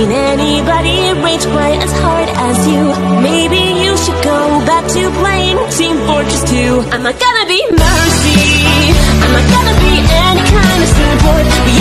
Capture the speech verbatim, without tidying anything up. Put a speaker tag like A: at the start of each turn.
A: seen anybody rage quite as hard as you. Maybe you should go back to playing Team Fortress two. I'm not gonna be Mercy, I'm not gonna be any kind of support.